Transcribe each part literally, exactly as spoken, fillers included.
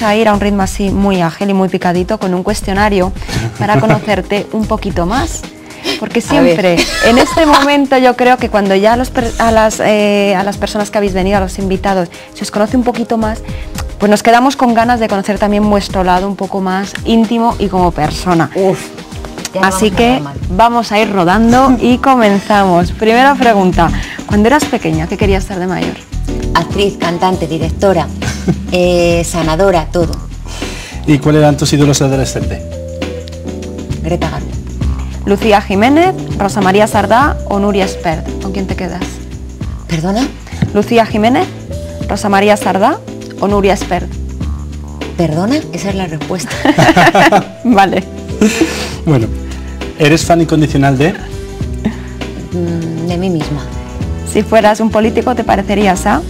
vamos a ir a un ritmo así muy ágil y muy picadito con un cuestionario para conocerte un poquito más. Porque siempre, en este momento yo creo que cuando ya a, los, a, las, eh, a las personas que habéis venido, a los invitados, se os conoce un poquito más, pues nos quedamos con ganas de conocer también vuestro lado un poco más íntimo y como persona. Uf, Así que vamos a ir rodando y comenzamos. Primera pregunta, cuando eras pequeña, ¿qué querías ser de mayor? Actriz, cantante, directora, eh, sanadora, todo. ¿Y cuáles eran tus ídolos de adolescente? Greta Garbo. Lucía Jiménez, Rosa María Sardá o Nuria Espert. ¿Con quién te quedas? ¿Perdona? Lucía Jiménez, Rosa María Sardá o Nuria Espert. ¿Perdona? Esa es la respuesta. Vale. Bueno, ¿eres fan incondicional de? Mm, de mí misma. Si fueras un político, ¿te parecerías a?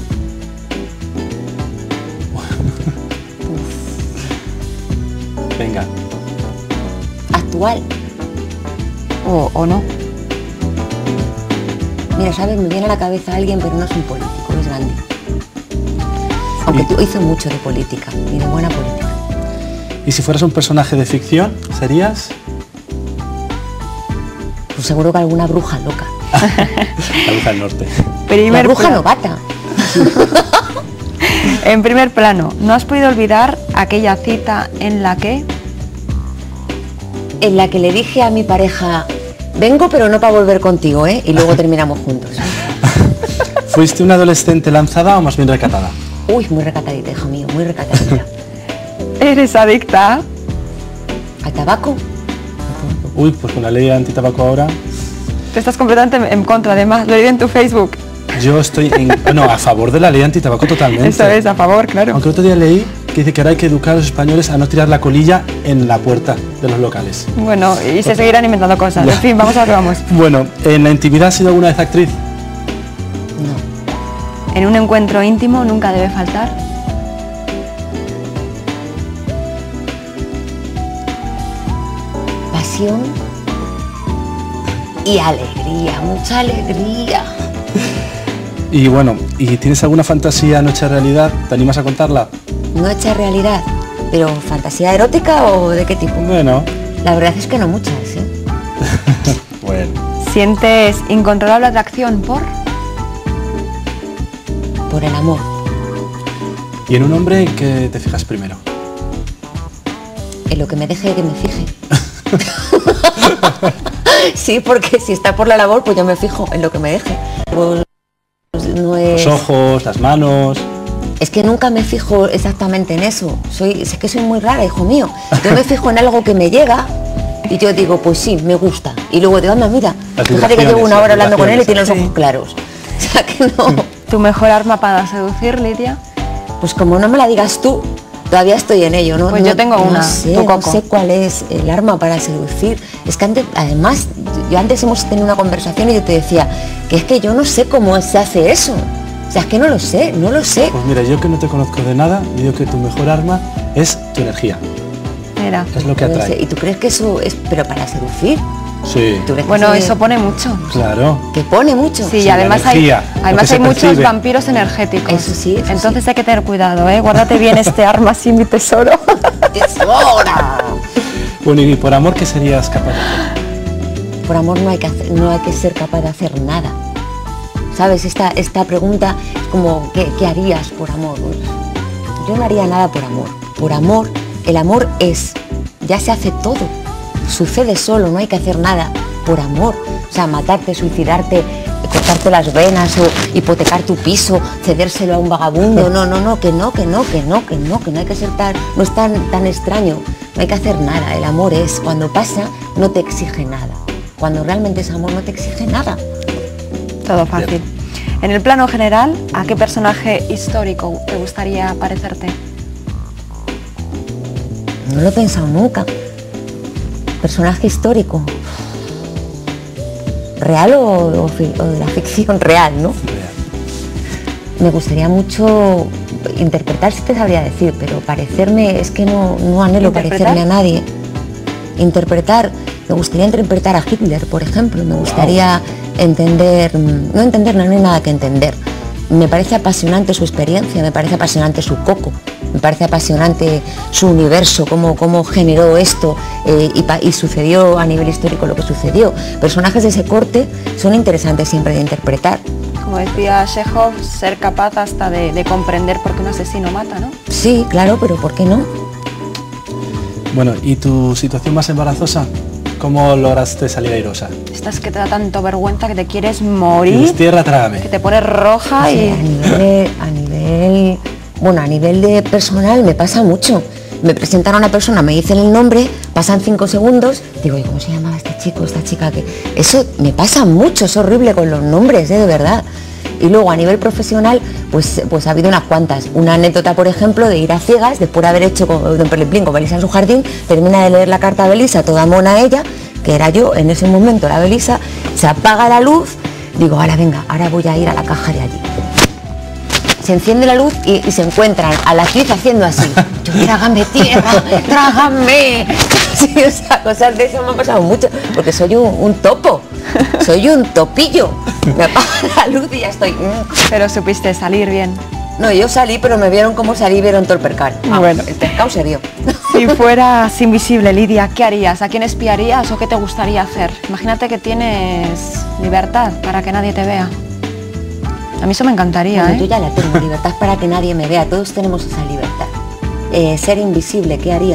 Venga. Actual. O, o no. Mira, ¿sabes? Me viene a la cabeza alguien, pero no es un político, es Gandhi. Aunque tú hizo mucho de política y de buena política. ¿Y si fueras un personaje de ficción, serías? Pues seguro que alguna bruja loca. La bruja del norte. Primer La bruja plano. novata. En primer plano, ¿no has podido olvidar aquella cita en la que? En la que le dije a mi pareja, vengo pero no para volver contigo, ¿eh? Y luego terminamos juntos. ¿Fuiste una adolescente lanzada o más bien recatada? Uy, muy recatadita, hijo mío, muy recatadita. ¿Eres adicta? ¿Al tabaco? Uy, pues con la ley antitabaco ahora... Te estás completamente en contra, además, lo he leído en tu Facebook. Yo estoy en, no, a favor de la ley antitabaco totalmente. Eso es, a favor, claro. Aunque el otro día leí que dice que ahora hay que educar a los españoles a no tirar la colilla en la puerta de los locales. Bueno, y se seguirán inventando cosas. En fin, vamos a lo que vamos. Bueno, ¿en la intimidad has sido alguna vez actriz? No. En un encuentro íntimo nunca debe faltar. Pasión y alegría, mucha alegría. Y bueno, ¿y tienes alguna fantasía no hecha realidad? ¿Te animas a contarla? No hecha realidad, pero ¿fantasía erótica o de qué tipo? Bueno. La verdad es que no muchas, ¿eh? Bueno. ¿Sientes incontrolable atracción por? Por el amor. ¿Y en un hombre en qué te fijas primero? En lo que me deje que me fije. Sí, porque si está por la labor, pues yo me fijo en lo que me deje. Pues no es... Los ojos, las manos... Es que nunca me fijo exactamente en eso. Soy, es que soy muy rara, hijo mío. Yo me fijo en algo que me llega y yo digo, pues sí, me gusta. Y luego digo, anda, mira, fíjate que llevo una hora hablando con él y tiene los ojos claros. O sea que no... ¿Tu mejor arma para seducir, Lidia? Pues como no me la digas tú, todavía estoy en ello, ¿no? Pues yo tengo no, una, no sé, tu no coco. sé cuál es el arma para seducir. Es que antes, además, yo antes hemos tenido una conversación y yo te decía que es que yo no sé cómo se hace eso. O sea, es que no lo sé, no lo sé. Pues mira, yo que no te conozco de nada, digo que tu mejor arma es tu energía. Mira. Es lo que No atrae. sé. ¿Y tú crees que eso es, pero para seducir? Sí. ¿Tú crees que Bueno, se- eso pone mucho. Claro. que pone mucho? Sí, y Sí, la además hay, energía, lo además que hay se muchos percibe. vampiros energéticos. Eso sí, eso Entonces hay que tener cuidado, ¿eh? Guárdate bien este arma así, mi tesoro. ¡Tesora! Bueno, y por amor, ¿qué serías capaz de hacer? Por amor no hay que hacer, no hay que ser capaz de hacer nada. ¿Sabes? Esta, esta pregunta es como, ¿qué, qué harías por amor? Yo no haría nada por amor. Por amor, el amor es, ya se hace todo. Sucede solo, no hay que hacer nada. Por amor. O sea, matarte, suicidarte, cortarte las venas o hipotecar tu piso, cedérselo a un vagabundo. No, no, no, que no, que no, que no, que no, que no hay que ser tan, no es tan, tan extraño. No hay que hacer nada. El amor es, cuando pasa, no te exige nada. Cuando realmente es amor, no te exige nada. Todo fácil. En el plano general, ¿a qué personaje histórico te gustaría parecerte? No lo he pensado nunca. Personaje histórico. ¿Real o, o, fi- o de la ficción real, no? Me gustaría mucho interpretar, si te sabría decir, pero parecerme, es que no, no anhelo ¿Interpretar? parecerme a nadie. Interpretar, me gustaría interpretar a Hitler, por ejemplo. Me gustaría entender, no entender, no hay nada que entender. Me parece apasionante su experiencia, me parece apasionante su coco. me parece apasionante su universo, cómo, cómo generó esto eh, y, pa, y sucedió a nivel histórico lo que sucedió. Personajes de ese corte son interesantes siempre de interpretar. Como decía Chekhov, ser capaz hasta de, de comprender por qué un asesino mata, ¿no? Sí, claro, pero ¿por qué no? Bueno, ¿y tu situación más embarazosa? ¿Cómo lograste salir airosa? Estás que te da tanto vergüenza que te quieres morir. Tienes tierra, trágame. Que te pones roja. Sí, y... a nivel, de, a nivel, bueno, a nivel de personal me pasa mucho. Me presentan a una persona, me dicen el nombre, pasan cinco segundos, digo, ¿y cómo se llamaba este chico, esta chica? Que eso me pasa mucho, es horrible con los nombres, ¿eh? De verdad. Y luego a nivel profesional, pues, pues ha habido unas cuantas. Una anécdota, por ejemplo, de ir a ciegas, después de haber hecho con Don Perlimplín con Belisa en su jardín, termina de leer la carta a Belisa, toda mona ella, que era yo en ese momento, la Belisa, se apaga la luz, digo, ahora venga, ahora voy a ir a la caja de allí. Se enciende la luz y, y se encuentran a la actriz haciendo así, yo, trágame tierra, trágame. Sí, o sea, cosas de eso me han pasado mucho, porque soy un, un topo, soy un topillo. Me apaga la luz y ya estoy. Pero supiste salir bien. No, yo salí, pero me vieron cómo salí, vieron todo el percal. Ah, bueno, el percal se vio. Si fueras invisible, Lidia, ¿qué harías? ¿A quién espiarías o qué te gustaría hacer? Imagínate que tienes libertad para que nadie te vea. A mí eso me encantaría, Bueno, ¿eh? yo ya la tengo, libertad para que nadie me vea. Todos tenemos esa libertad. Eh, ser invisible, ¿qué haría?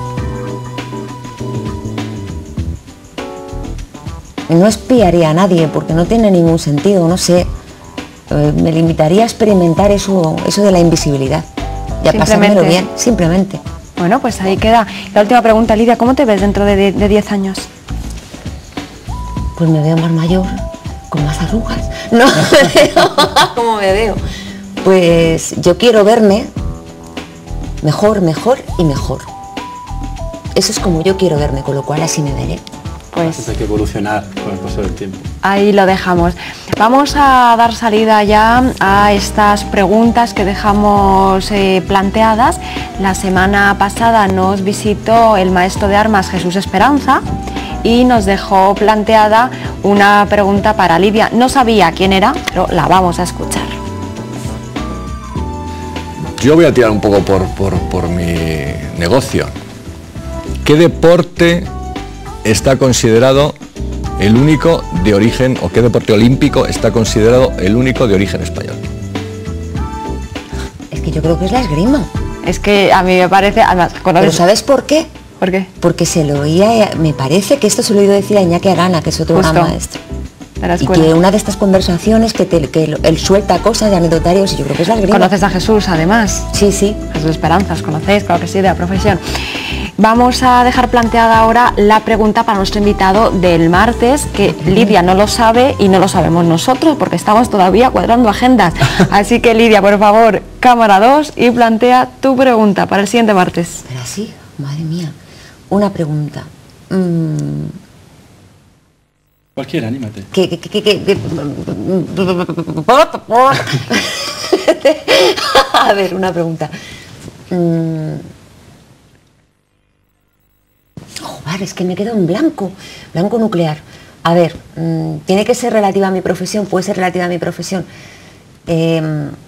No espiaría a nadie porque no tiene ningún sentido, no sé. Eh, me limitaría a experimentar eso, eso de la invisibilidad. Y a pasármelo bien, simplemente. Bueno, pues ahí queda. La última pregunta, Lidia, ¿cómo te ves dentro de diez años? Pues me veo más mayor, con más arrugas. No, ¿cómo me veo? Pues yo quiero verme mejor, mejor y mejor. Eso es como yo quiero verme, con lo cual así me veré. Pues hay que evolucionar con el paso del tiempo. Ahí lo dejamos. Vamos a dar salida ya a estas preguntas que dejamos eh, planteadas. La semana pasada nos visitó el maestro de armas Jesús Esperanza y nos dejó planteada una pregunta para Lidia. No sabía quién era, pero la vamos a escuchar. Yo voy a tirar un poco por, por, por mi negocio. ¿Qué deporte está considerado el único de origen, o qué deporte olímpico está considerado el único de origen español? Es que yo creo que es la esgrima. Es que a mí me parece, además, ¿Pero sabes por qué? ¿Por qué? Porque se lo oía, me parece que esto se lo he oído decir a Iñaki Arana, que es otro gran maestro. De la y que una de estas conversaciones que, te, que él suelta cosas de anecdotarios, y yo creo que es la esgrima. ¿Conoces a Jesús, además? Sí, sí. Jesús Esperanza, ¿os conocéis? Claro que sí, de la profesión. Vamos a dejar planteada ahora la pregunta para nuestro invitado del martes, que Lidia no lo sabe y no lo sabemos nosotros, porque estamos todavía cuadrando agendas. Así que, Lidia, por favor, cámara dos y plantea tu pregunta para el siguiente martes. Pero así, madre mía, una pregunta. Mm. Cualquiera, anímate. ¿Qué, qué, qué, qué, qué? A ver, una pregunta. Mm. Joder, es que me quedo en blanco, blanco nuclear. A ver, mmm, tiene que ser relativa a mi profesión, puede ser relativa a mi profesión. Eh,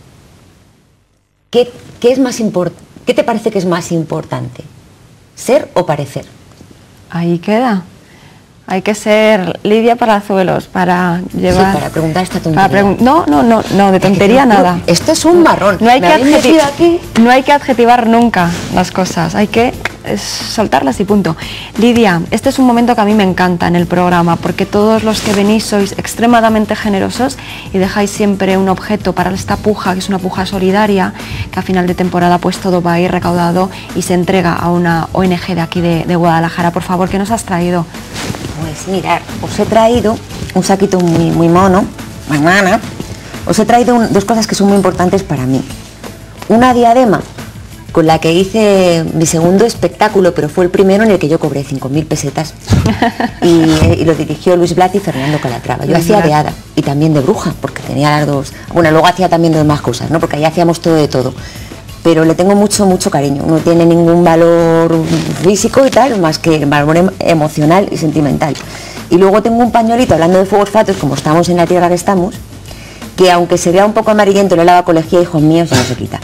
¿qué, qué es más import- ¿Qué te parece que es más importante? ¿Ser o parecer? Ahí queda. Hay que ser Lidia Palazuelos para llevar... Sí, para preguntar esta tontería. Pregun no, no, no, no, de tontería no, nada. Esto es un marrón. No hay, que adjeti aquí? no hay que adjetivar nunca las cosas, hay que es, soltarlas y punto. Lidia, este es un momento que a mí me encanta en el programa, porque todos los que venís sois extremadamente generosos y dejáis siempre un objeto para esta puja, que es una puja solidaria, que a final de temporada pues todo va a ir recaudado y se entrega a una O N G de aquí de, de Guadalajara. Por favor, ¿qué nos has traído? Pues mirad, os he traído un saquito muy, muy mono, mañana. Os he traído un, dos cosas que son muy importantes para mí. Una diadema con la que hice mi segundo espectáculo, pero fue el primero en el que yo cobré cinco mil pesetas. Y, y lo dirigió Luis Blat y Fernando Calatrava. Yo hacía de hada y también de bruja, porque tenía las dos... Bueno, luego hacía también dos más cosas, ¿no? Porque ahí hacíamos todo de todo. Pero le tengo mucho, mucho cariño. No tiene ningún valor físico y tal, más que valor em emocional y sentimental. Y luego tengo un pañuelito, hablando de fuegos fatuos, como estamos en la tierra que estamos, que aunque se vea un poco amarillento en la lava colegía, hijos míos, ya no se quita.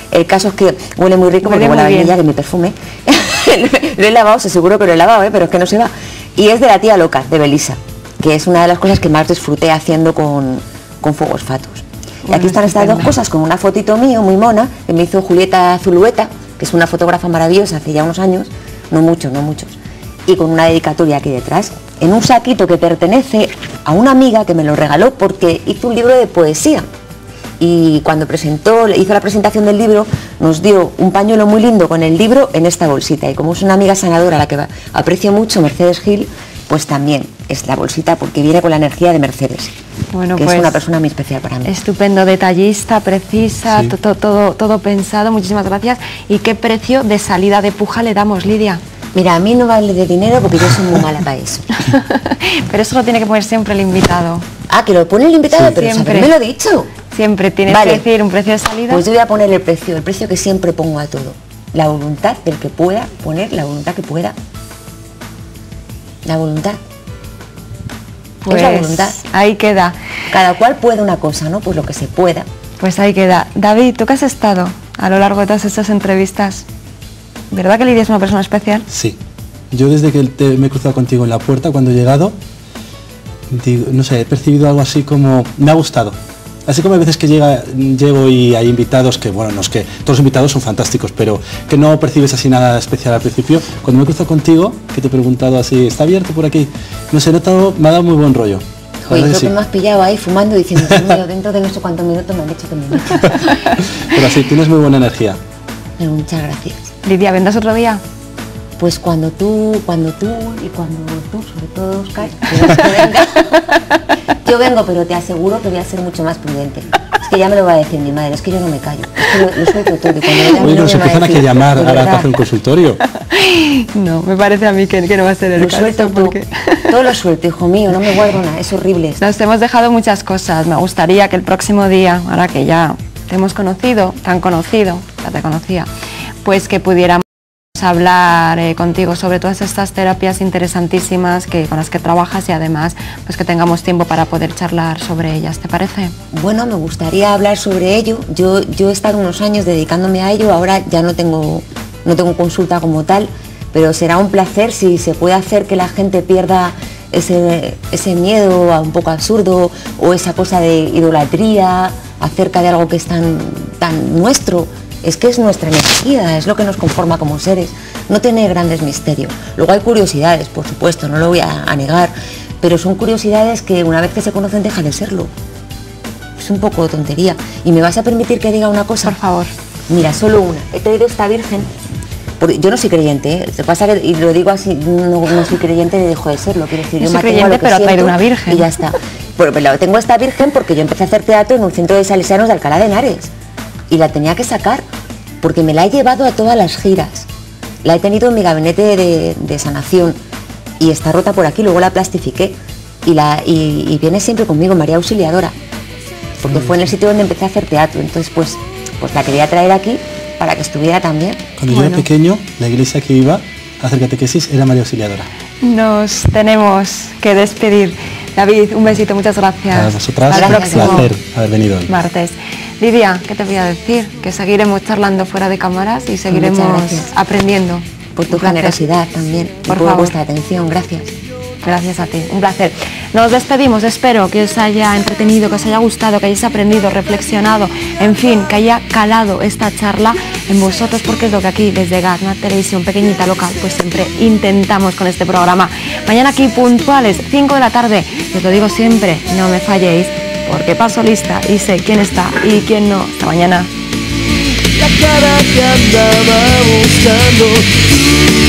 El caso es que huele muy rico Huele porque huele a muy vainilla, bien. que es mi perfume. Lo he lavado, se seguro que lo he lavado, ¿eh? Pero es que no se va. Y es de La tía loca, de Belisa, que es una de las cosas que más disfruté haciendo con, con Fuegos Fatuos. Y Bueno, aquí están estas dos estupendo. cosas, con una fotito mío muy mona, que me hizo Julieta Zulueta, que es una fotógrafa maravillosa hace ya unos años, no muchos, no muchos, y con una dedicatoria aquí detrás, en un saquito que pertenece a una amiga que me lo regaló porque hizo un libro de poesía. Y cuando presentó, hizo la presentación del libro, nos dio un pañuelo muy lindo con el libro en esta bolsita. Y como es una amiga sanadora a la que aprecio mucho, Mercedes Gil, pues también es la bolsita porque viene con la energía de Mercedes, Bueno, que pues, es una persona muy especial para mí. estupendo, detallista, precisa, Sí. to- to- todo, todo pensado, muchísimas gracias. ¿Y qué precio de salida de puja le damos, Lidia? Mira, a mí no vale de dinero porque yo soy muy mala para eso. Pero eso lo tiene que poner siempre el invitado. Ah, que lo pone el invitado, Sí, pero siempre. me lo he dicho. Siempre tienes Vale. que decir un precio de salida. Pues yo voy a poner el precio, el precio que siempre pongo a todo. La voluntad del que pueda poner, la voluntad que pueda. La voluntad. Pues es la voluntad. ahí queda. Cada cual puede una cosa, ¿no? Pues lo que se pueda. Pues ahí queda. David, ¿tú qué has estado a lo largo de todas estas entrevistas? ¿Verdad que Lidia es una persona especial? Sí. Yo desde que te- me he cruzado contigo en la puerta, cuando he llegado, digo, no sé, he percibido algo así como... Me ha gustado. Así como hay veces que llega, llego y hay invitados que, bueno, no es que todos los invitados son fantásticos, pero que no percibes así nada especial al principio. Cuando me he cruzado contigo, que te he preguntado así, ¿está abierto por aquí? No sé, he notado, me ha dado muy buen rollo. La Oye, verdad creo que sí. que me has pillado ahí fumando diciendo, Dios mío, dentro de no sé cuántos minutos me han dicho que me meto. Pero así, tienes muy buena energía. Pero muchas gracias. Lidia, ¿vendrás otro día? Pues cuando tú, cuando tú y cuando tú, sobre todo Oscar, quieras que venga, yo vengo, pero te aseguro que voy a ser mucho más prudente. Es que ya me lo va a decir mi madre, es que yo no me callo, es que lo, lo suelto todo. Y cuando venga mi Oye, nos novio me va empiezan a que decir, llamar de ahora verdad, para hacer un consultorio. No, me parece a mí que, que no va a ser el lo caso. suelto todo, porque todo lo suelto, hijo mío, no me guardo nada, es horrible esto. nos hemos dejado muchas cosas. Me gustaría que el próximo día, ahora que ya te hemos conocido, tan conocido, ya te conocía, pues que pudiéramos hablar eh, contigo sobre todas estas terapias interesantísimas que con las que trabajas y además pues que tengamos tiempo para poder charlar sobre ellas, ¿te parece? Bueno, me gustaría hablar sobre ello. Yo, yo he estado unos años dedicándome a ello, ahora ya no tengo, no tengo consulta como tal, pero será un placer si se puede hacer que la gente pierda ese, ese miedo a un poco absurdo o esa cosa de idolatría acerca de algo que es tan, tan nuestro. Es que es nuestra energía, es lo que nos conforma como seres, no tiene grandes misterios. Luego hay curiosidades, por supuesto, no lo voy a, a negar, pero son curiosidades que una vez que se conocen deja de serlo. Es un poco tontería. ¿Y me vas a permitir que diga una cosa? Por favor. Mira, solo una. He traído esta virgen, porque yo no soy creyente, ¿eh? Lo que pasa que, y lo digo así, no, no soy creyente ni dejo de serlo, quiero decir, No yo soy me atengo a lo creyente, que pero ha traído siento una virgen. y ya está. Pero, pero tengo esta virgen porque yo empecé a hacer teatro en un centro de salesianos de Alcalá de Henares y la tenía que sacar porque me la he llevado a todas las giras. La he tenido en mi gabinete de, de sanación y está rota por aquí, luego la plastifiqué y, la, y, y viene siempre conmigo, María Auxiliadora, porque fue en el sitio donde empecé a hacer teatro, entonces pues, pues la quería traer aquí para que estuviera también. Cuando yo Bueno. era pequeño, la iglesia que iba a hacer catequesis era María Auxiliadora. Nos tenemos que despedir. David, un besito, muchas gracias. A vosotras, Hasta el un próximo placer haber venido hoy. martes. Lidia, ¿qué te voy a decir? Que seguiremos charlando fuera de cámaras y seguiremos gracias. aprendiendo. Por tu Un placer. generosidad también, y Por por favor. vuestra atención, gracias. Gracias a ti, un placer. Nos despedimos, espero que os haya entretenido, que os haya gustado, que hayáis aprendido, reflexionado, en fin, que haya calado esta charla en vosotros, porque es lo que aquí desde G A T, una televisión pequeñita local, pues siempre intentamos con este programa. Mañana aquí puntuales, cinco de la tarde, y os lo digo siempre, no me falléis, porque paso lista y sé quién está y quién no. Hasta mañana. La cara que andaba buscando